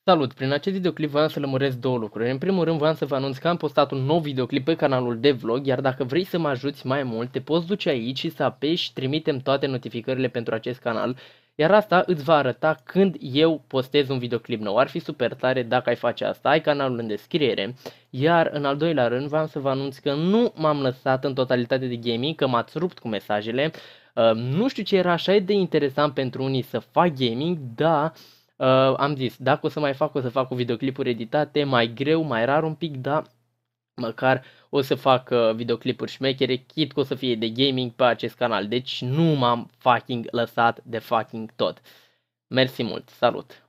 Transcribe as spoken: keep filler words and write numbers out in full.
Salut! Prin acest videoclip voiam să lămuresc două lucruri. În primul rând voiam să vă anunț că am postat un nou videoclip pe canalul de vlog, iar dacă vrei să mă ajuți mai mult, te poți duce aici și să apeși trimitem toate notificările pentru acest canal, iar asta îți va arăta când eu postez un videoclip nou. Ar fi super tare dacă ai face asta, ai canalul în descriere. Iar în al doilea rând voiam să vă anunț că nu m-am lăsat în totalitate de gaming, că m-ați rupt cu mesajele. Uh, nu știu ce era așa de interesant pentru unii să fac gaming, dar Uh, am zis, dacă o să mai fac, o să fac cu videoclipuri editate, mai greu, mai rar un pic, dar măcar o să fac uh, videoclipuri șmechere, chit că o să fie de gaming pe acest canal. Deci nu m-am fucking lăsat de fucking tot. Mersi mult, salut!